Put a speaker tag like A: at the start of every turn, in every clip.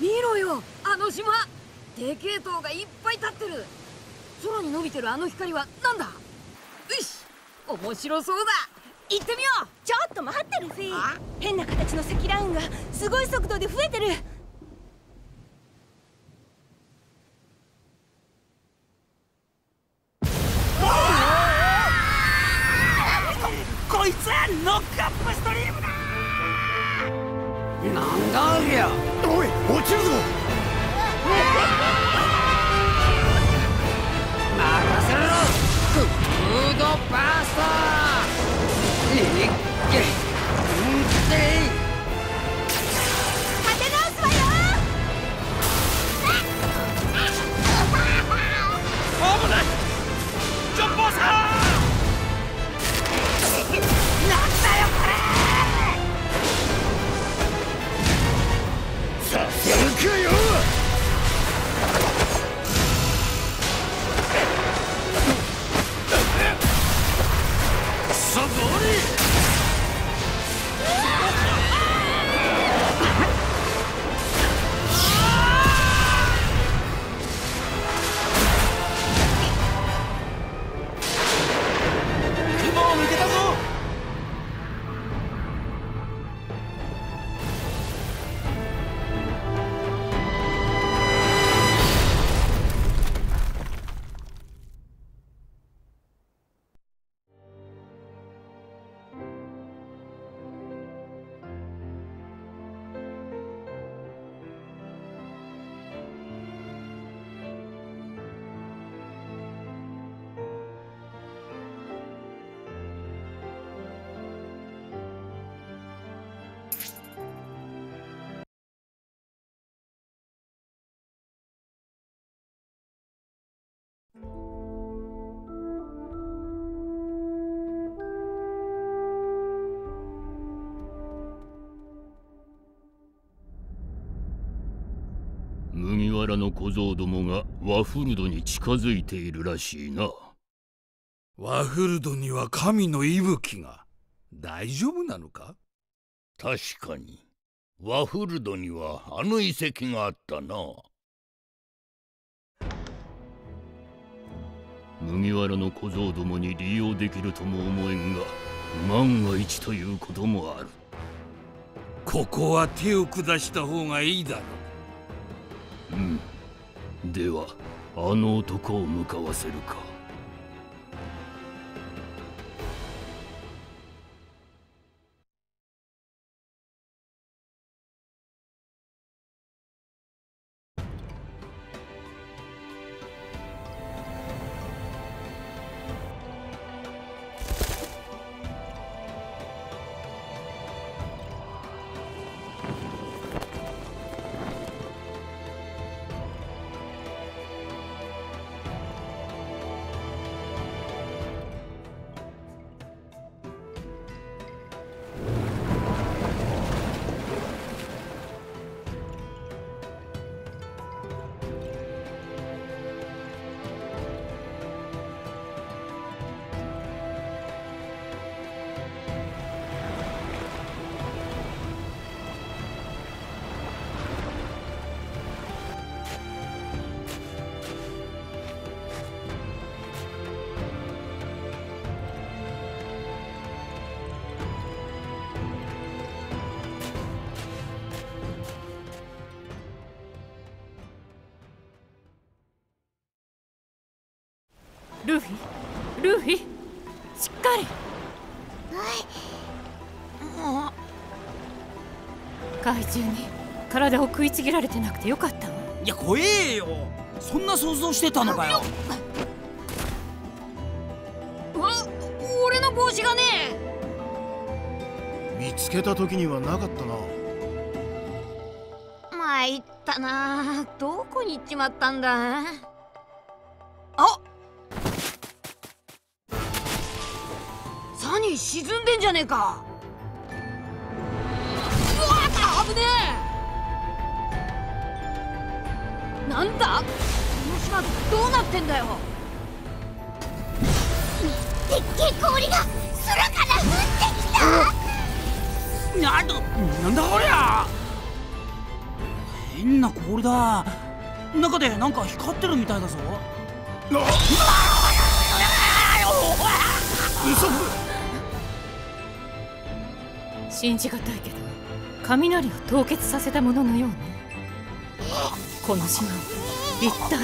A: 見ろよ、あの島。でけえ塔がいっぱい立ってる。空に伸びてるあの光はなんだ。よし、面白そうだ。行ってみよう。
B: ちょっと待ってルフィ。変な形の積乱雲がすごい速度で増えてる。
C: こいつはノックアップストリームだ。
D: なんだありゃ。
E: おい、落ちるぞ。
D: 任せろ。フードバースト。いっけ。
B: 立て直すわよ。
C: 危ない。ジョンボーさん。なんだよこれ。
E: させるかよ。
C: そこに。雲を抜けたぞ。
F: 麦わらの小僧どもがワフルドに近づいているらしいな。
G: ワフルドには神の息吹が。大丈夫なのか？
F: 確かにワフルドにはあの遺跡があったな。麦わらの小僧どもに利用できるとも思えんが、万が一ということもある。
G: ここは手を下した方がいいだろう。
F: うん。ではあの男を向かわせるか。
A: ルフィ、ルフィ、しっかり。怪獣に体を食いちぎられてなくてよかったわ。
C: いや怖えよ。そんな想像してたのかよ。
A: 俺の帽子がね。
E: 見つけた時にはなかったな。
A: 参ったな。どこに行っちまったんだ。
C: あ、
A: サニー沈んでんじゃねえか。うわー、危ねえ。なんだこの島どうなってんだよ。
B: でっけえ氷が空から降ってきた。
C: なんだこりゃ。 変な氷だ。中でなんか光ってるみたいだぞ。
B: 信じがたいけど雷を凍結させたもののようね。この島一体。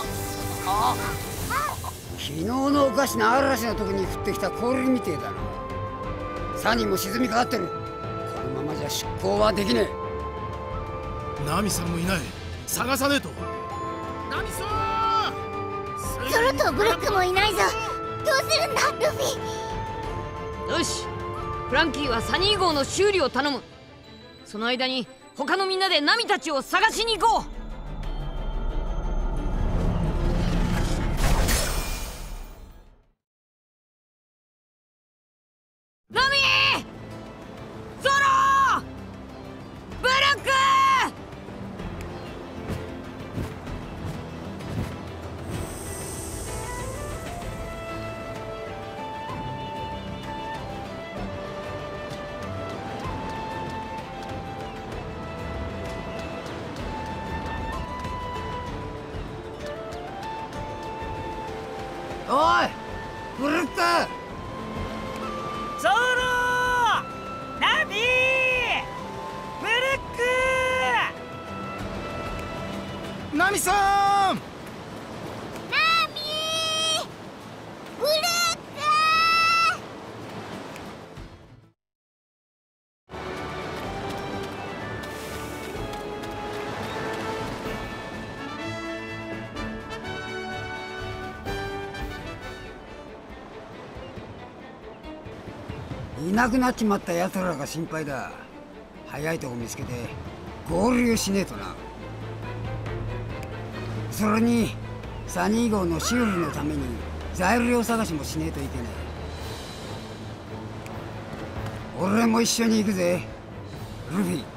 H: 昨日のおかしな嵐の時に降ってきた氷みてえだな。サニーも沈みかかってる。このままじゃ出港はできね
E: え。ナミさんもいない。探さねえと。ナミさん、
I: ゾロとブルックもいないぞ。どうするんだルフィ。
A: よし、フランキーはサニー号の修理を頼む。その間に他のみんなでナミたちを探しに行こう。ナミー、ゾロ、ブルック。
H: え。おいブルック。
C: ゾロ、ナミ、ブルック。
E: ナミさん、
I: ナミー、ブルッ
H: いなくなっちまった奴らが心配だ。早いとこ見つけて合流しねえとな。それにサニー号の修理のために材料探しもしねえといけねえ。俺も一緒に行くぜルフィ。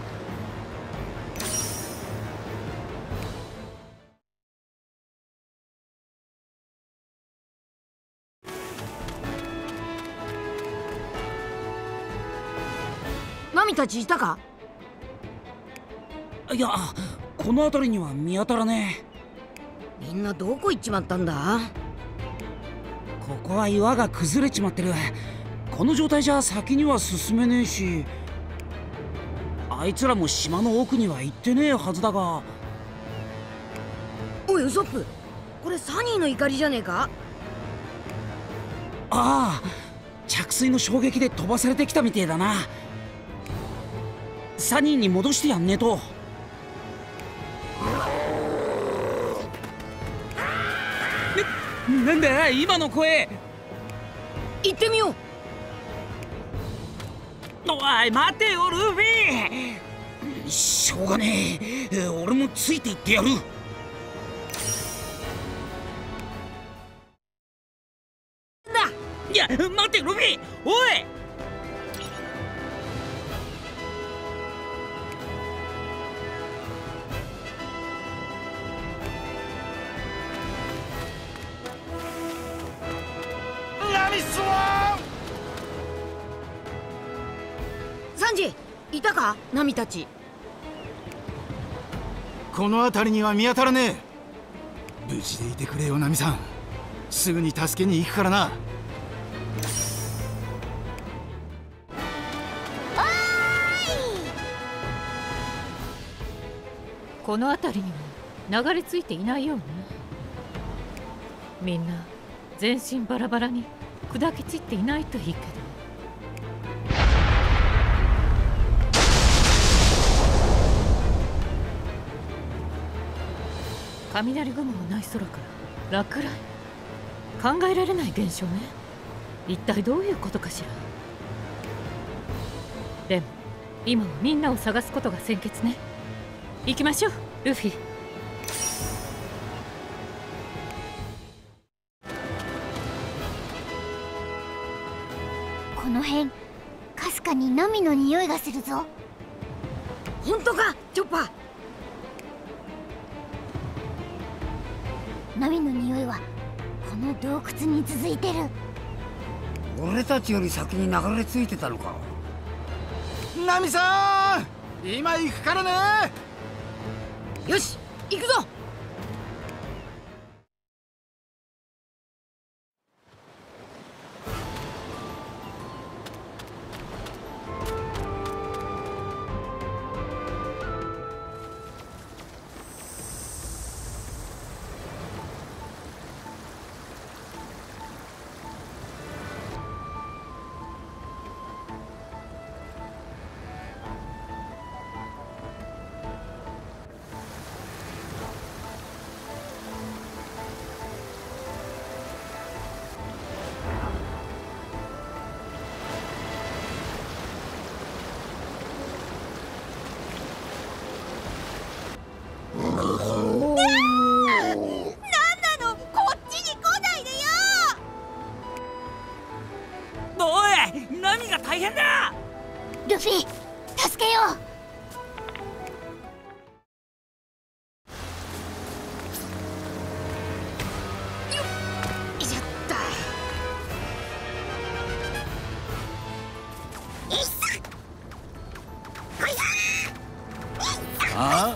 A: ナミたちいたか？
C: いや、この辺りには見当たらね
A: え。みんなどこ行っちまったんだ？
C: ここは岩が崩れちまってる。この状態じゃ先には進めねえし、あいつらも島の奥には行ってねえはずだが。
A: おいウソップ、これサニーの怒りじゃねえか？
C: ああ、着水の衝撃で飛ばされてきたみてえだな。サニーに戻してやんねえと。なんだ今の声。
A: 行ってみよう。
C: おい待てよルフィ。しょうがねえ、俺もついていってやる。いや待てルフィ、おい。
A: サンジ、いたか？ナミたち。
E: この辺りには見当たらねえ。無事でいてくれよナミさん。すぐに助けに行くからな。
B: この辺りにも流れ着いていないようね。みんな全身バラバラに砕け散っていないといいけど。雷雲もない空から落雷。考えられない現象ね。一体どういうことかしら。でも今はみんなを探すことが先決ね。行きましょうルフィ。
I: この辺かすかにナミの匂いがするぞ。
A: 本当かチョッパー？
I: ナミの匂いはこの洞窟に続いてる。
H: 俺たちより先に流れ着いてたのか。
E: ナミさん、今行くからね。
A: よし行くぞ。
I: ルフィ、助けよう。
E: あ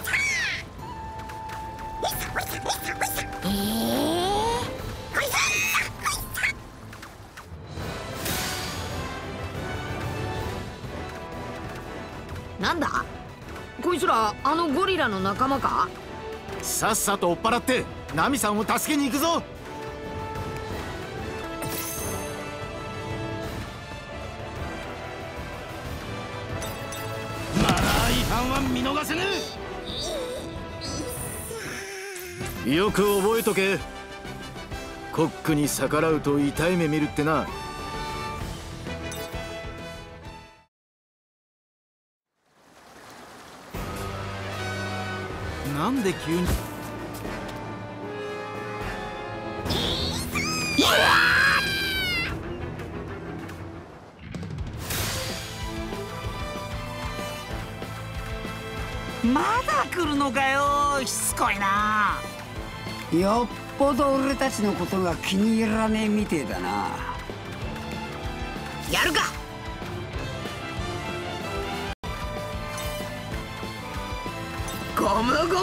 A: なんだこいつら、あのゴリラの仲間か？
E: さっさと追っ払ってナミさんを助けに行くぞ。マナー違反は見逃せぬ。よく覚えとけ。コックに逆らうと痛い目見るってな。なんで急に。
C: まだ来るのかよ、しつこいな。
H: よっぽど俺たちのことが気に入らねえみてえだな。
A: やるか。ゴムゴムのガトリン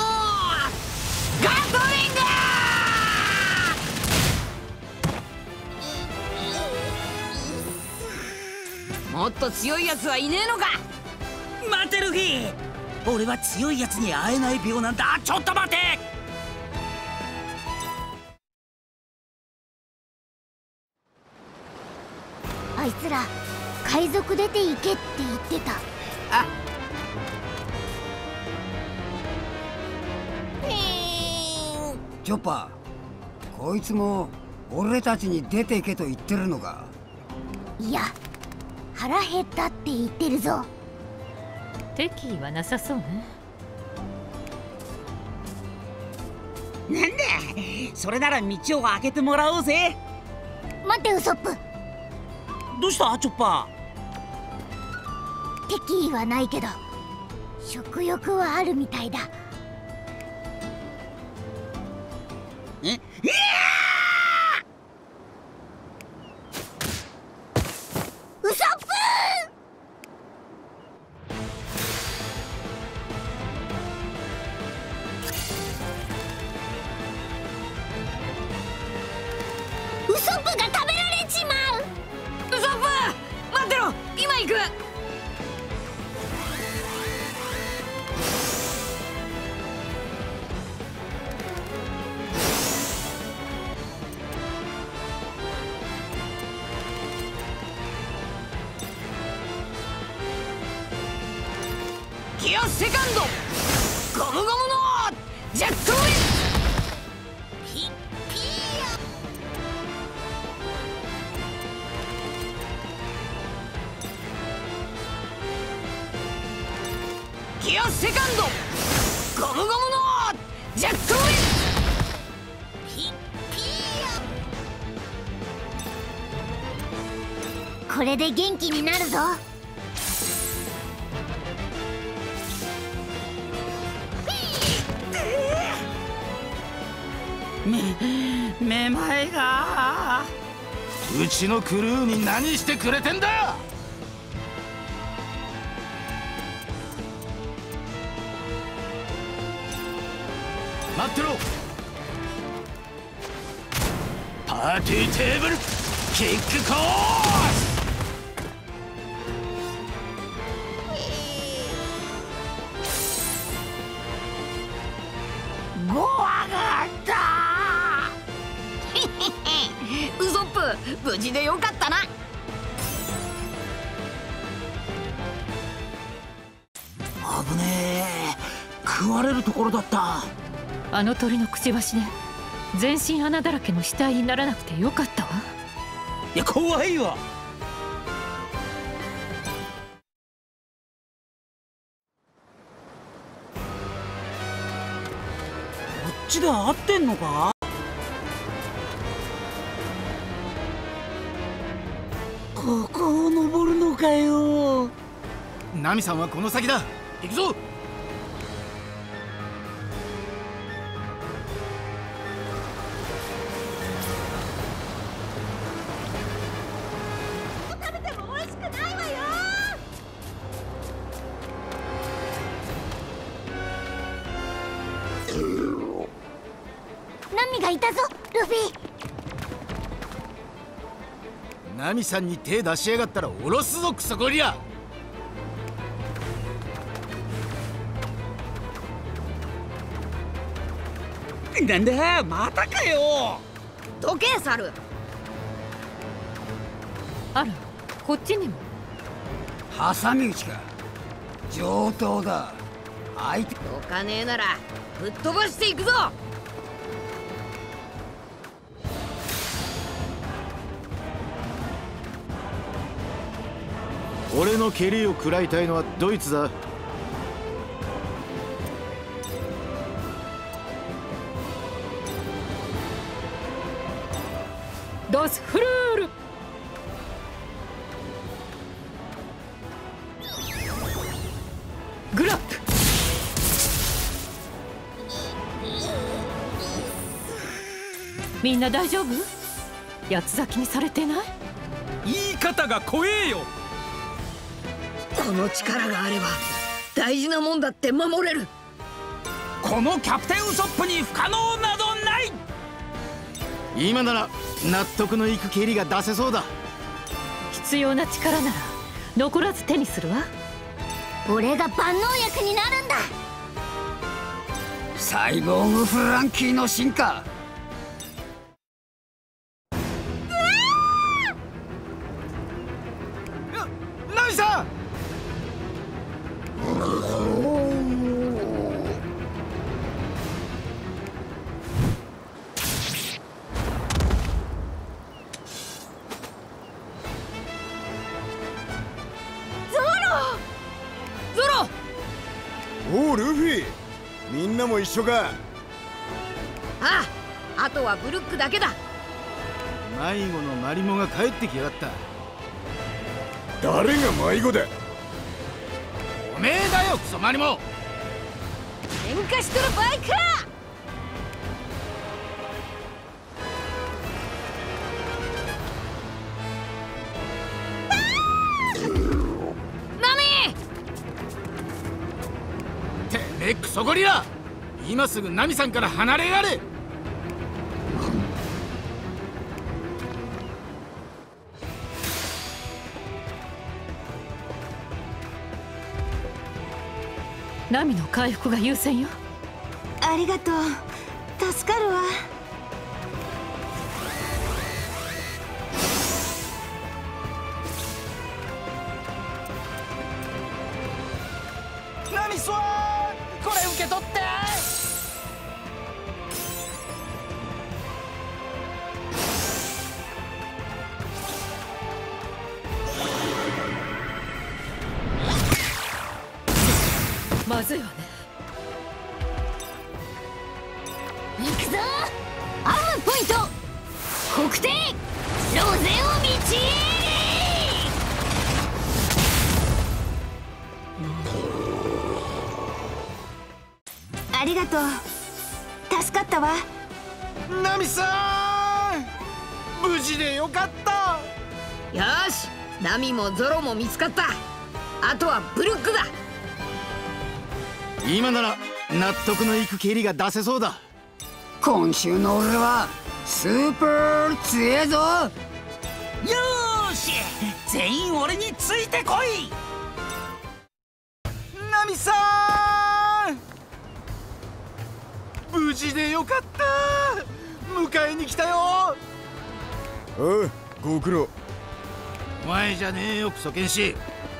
A: グ！もっと強いやつはいねえのか？
C: 待てルフィ、俺は強いやつに会えない病なんだ。ちょっと待て。
I: あいつら海賊出て行けって言ってた。
H: あ、チョッパー、こいつも俺たちに出ていけと言ってるのか？
I: いや、腹減ったって言ってるぞ。
B: 敵意はなさそうね。
C: なんだ、それなら道を開けてもらおうぜ。
I: 待ってウソップ、
C: どうしたチョッパ
I: 敵意はないけど食欲はあるみたいだ。
C: ー。え、
I: ウソップウソップが食べられちまう。
A: ウソップ待ってろ、今行く。ギアセカンドゴムゴムのジェットウィン。ギアセカンドゴムゴムのジェットウィン。
I: これで元気になるぞ。
C: めまいが。
E: うちのクルーに何してくれてんだ。 待ってろ。パーティーテーブルキックコース。
A: ゴアがったウソップ、無事でよかったな。
C: 危ねえ、食われるところだった。
B: あの鳥のくちばしで全身穴だらけの死体にならなくてよかったわ。
C: いや怖いわ。こっちで合ってんのか。ここを登るのかよ。
E: ナミさんはこの先だ。行くぞ。
I: 食べても美味しくないわよ。ナミがいたぞ、ルフィ。
E: ナミさんに手出しやがったら下ろすぞ、クソゴリラ。
C: なんだまたかよ。
A: どけサル。
B: あら、こっちにも。
H: 挟み撃ちか。上等だ。相手
A: どかねえならぶっ飛ばしていくぞ。
E: 俺の蹴りを食らいたいのはドイツだ。
B: ダスフルール。グラップ。みんな大丈夫？八つ咲きにされてない？
G: 言い方が怖えよ。
A: この力があれば大事なもんだって守れる。
C: このキャプテンウソップに不可能などない。
E: 今なら納得のいく蹴りが出せそうだ。
B: 必要な力なら残らず手にするわ。
I: 俺が万能薬になるんだ。
H: サイボーグフランキーの進化。
E: ナミさん。
J: おうルフィ、みんなも一緒か。
A: ああ、あとはブルックだけだ。
E: 迷子のマリモが帰ってきやがった。
J: 誰が迷子だ。
E: おめえだよ、クソマリモ。
A: 喧嘩しとる場合か。
E: クソゴリラ、今すぐナミさんから離れやれ。
B: ナミの回復が優先よ。
I: ありがとう、助かるわ。
C: ナミスワー、これ受け取って。
B: まずいわね。
I: 行くぞ。アームポイント黒点ロゼを道ありがとう、助かったわ。
E: ナミさん、無事でよかった。
A: よし、ナミもゾロも見つかった。あとはブルックだ。
E: 今なら納得のいく蹴りが出せそうだ。
H: 今週の俺はスーパー強えぞ。
C: よーし、全員俺についてこい。ナミさん、無事でよかった。迎えに来たよ。
J: おう、ご苦労。
E: お前じゃねえよ、クソ剣士。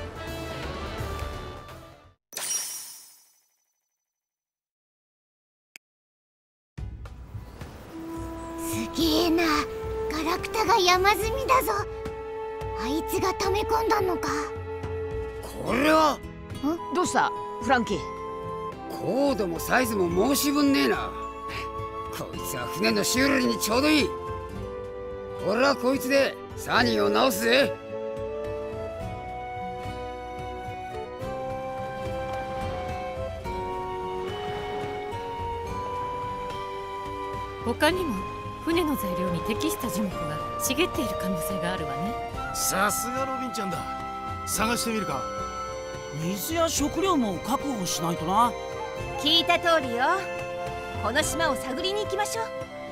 I: すげえな。ガラクタが山積みだぞ。あいつが溜め込んだのか。
H: これは
A: どうしたフランキー？
H: 高度もサイズも申し分ねえな。こいつは船の修理にちょうどいい。俺はこいつでサニーを直すぜ。
B: 他にも船の材料に適した樹木が茂っている可能性があるわね。
E: さすがロビンちゃんだ。探してみるか。
C: 水や食料も確保しないとな。
K: 聞いた通りよ。この島を探りに行きましょう。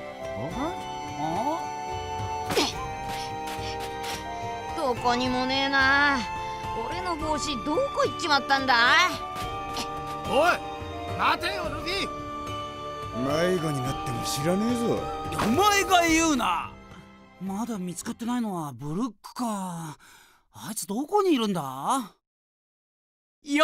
A: どこにもねえな。俺の帽子どこ行っちまったんだ。
E: おい待てよルフィ。
J: 迷子になっても知らねえぞ。
C: お前が言うな。まだ見つかってないのはブルックか。あいつどこにいるんだ
L: よ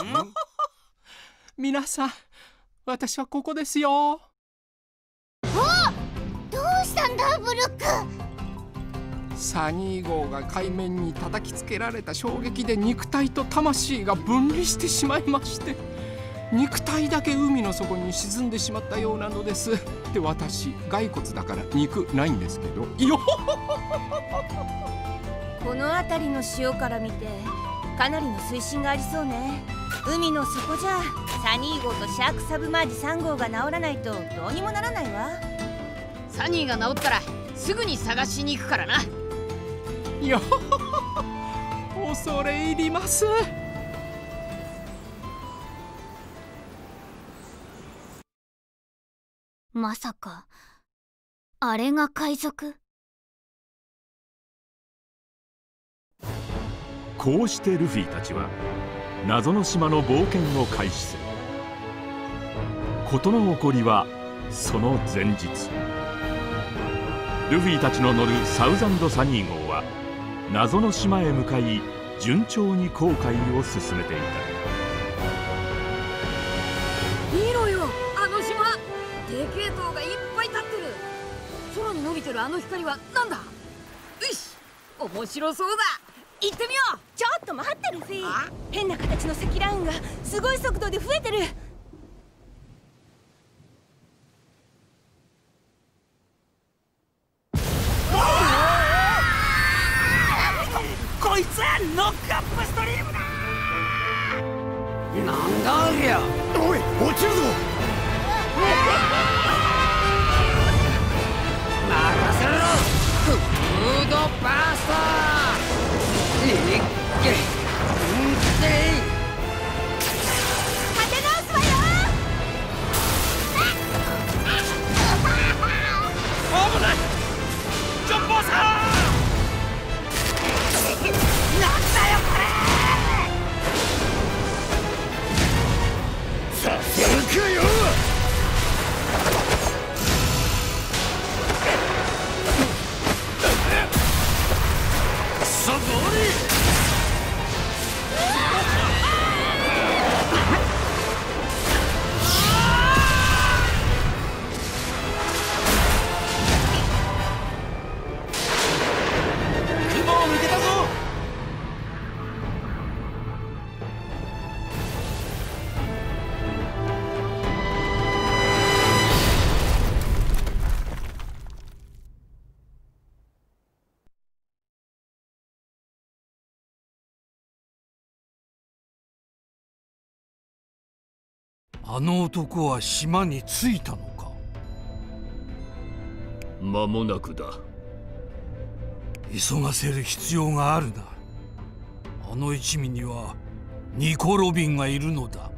L: 皆さん、私はここですよ。
I: どうしたんだブルック。
L: サニー号が海面に叩きつけられた衝撃で肉体と魂が分離してしまいまして、肉体だけ海の底に沈んでしまったようなのです。で、私骸骨だから肉ないんですけどよ
K: この辺りの潮から見てかなりの水深がありそうね。海の底じゃサニー号とシャークサブマージ3号が治らないとどうにもならないわ。
A: サニーが治ったらすぐに探しに行くからな。
L: よ恐れ入ります。
I: まさかあれが海賊。
M: こうしてルフィたちは謎の島の冒険を開始する。事の起こりはその前日、ルフィたちの乗るサウザンドサニー号は謎の島へ向かい順調に航海を進めていた。
A: 見ろよ、あの島。でけえ塔がいっぱい立ってる。空に伸びてるあの光はなんだ。よし、面白そうだ。行ってみよう。
K: ちょっと待ってルフィ。変な形の積乱雲がすごい速度で増えてる。
C: こいつはノックアップストリームだ。
H: なんだありゃ。
J: おい、落ちるぞ。
D: 任せろ。フードバースター。
K: 立て直すわよ。
C: 危ない。ジョンボーさん。なんだよこれ。
J: させるかよ。
C: そこに。雲を抜けたぞ。
G: あの男は島に着いたのか。
F: 間もなくだ。
G: 急がせる必要があるな。あの一味にはニコ・ロビンがいるのだ。